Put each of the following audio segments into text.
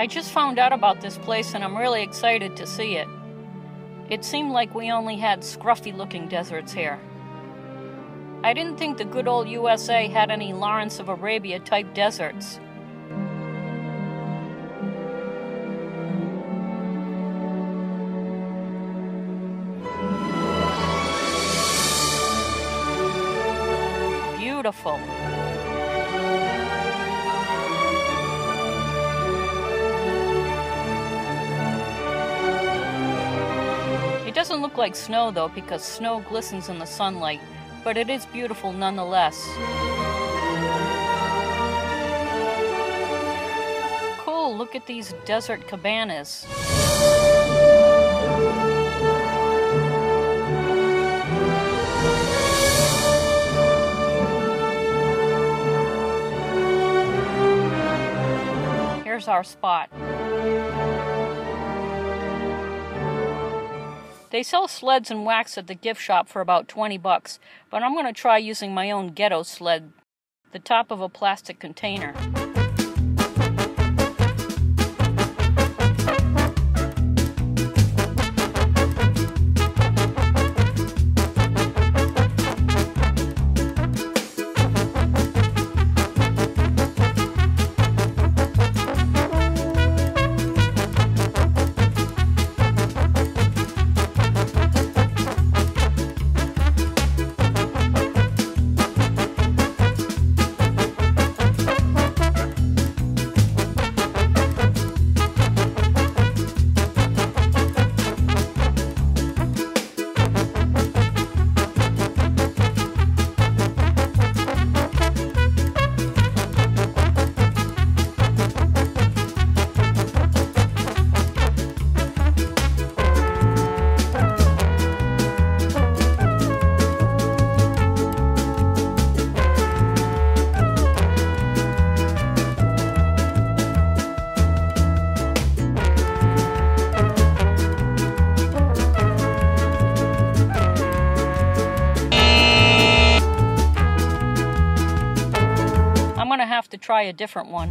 I just found out about this place and I'm really excited to see it. It seemed like we only had scruffy-looking deserts here. I didn't think the good old USA had any Lawrence of Arabia-type deserts. Beautiful. It doesn't look like snow though, because snow glistens in the sunlight, but it is beautiful nonetheless. Cool, look at these desert cabanas. Here's our spot. They sell sleds and wax at the gift shop for about 20 bucks, but I'm going to try using my own ghetto sled, the top of a plastic container. I'm gonna have to try a different one.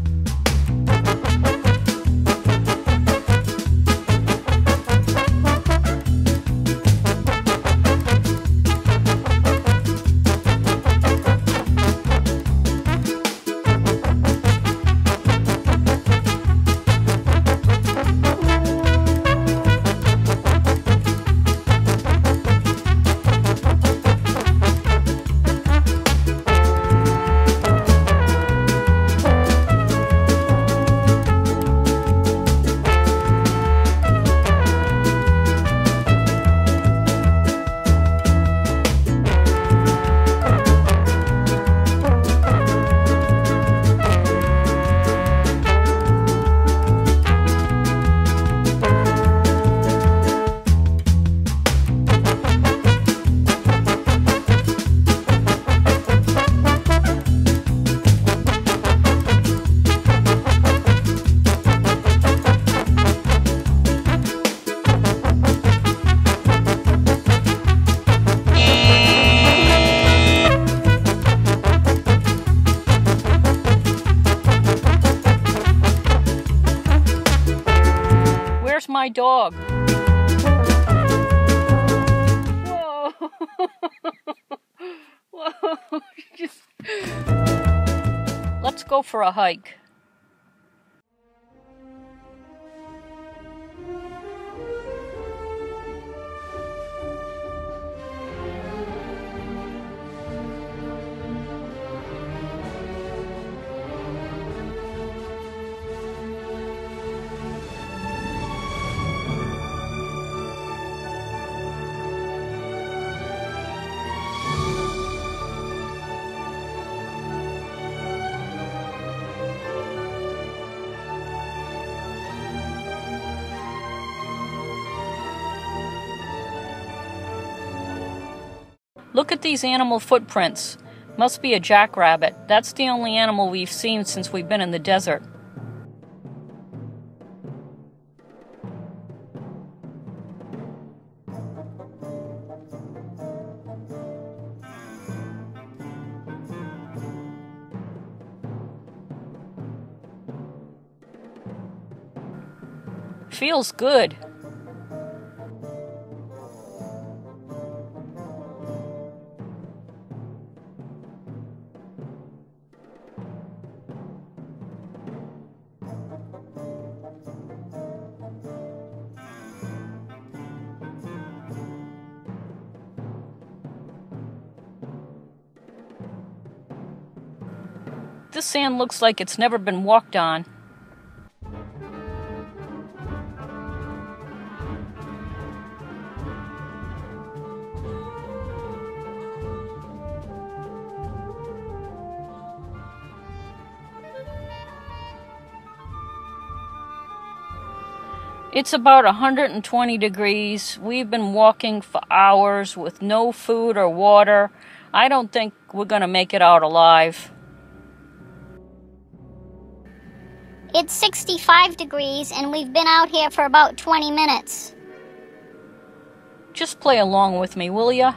Where's my dog? Whoa. Whoa. Let's go for a hike. Look at these animal footprints. Must be a jackrabbit. That's the only animal we've seen since we've been in the desert. Feels good. This sand looks like it's never been walked on. It's about 120 degrees. We've been walking for hours with no food or water. I don't think we're gonna make it out alive. It's 65 degrees and we've been out here for about 20 minutes. Just play along with me, will ya?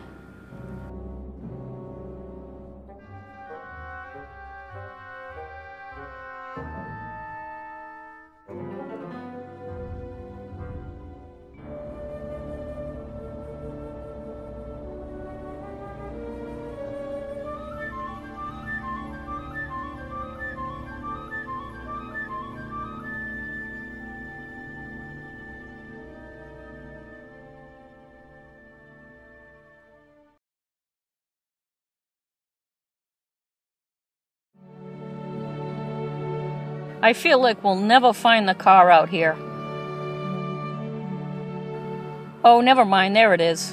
I feel like we'll never find the car out here. Oh, never mind, there it is.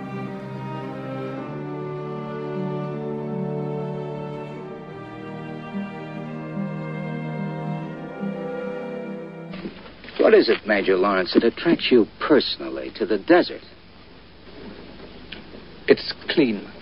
What is it, Major Lawrence, that attracts you personally to the desert? It's clean.